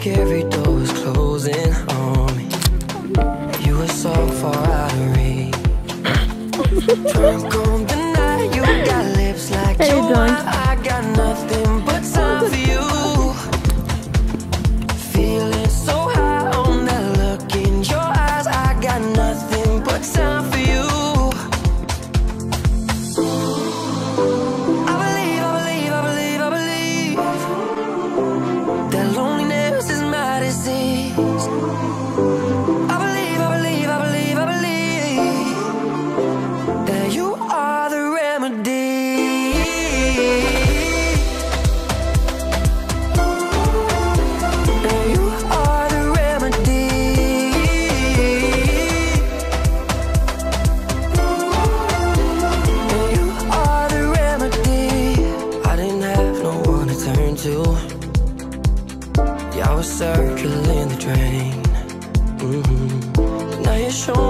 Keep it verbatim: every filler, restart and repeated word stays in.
every door was closing on me. You were so far out of reach. Drunk on the night, you got lips like you want. I got nothing but time for you. Feeling so high on that look in your eyes. I got nothing but time for you. I believe, I believe, I believe, I believe that loneliness is my disease. I believe, I believe, I believe, I believe that you are the remedy. That you are the remedy. That you are the remedy. I didn't have no one to turn to. Yeah, I was circling the drain. Mm-hmm. Now you're showing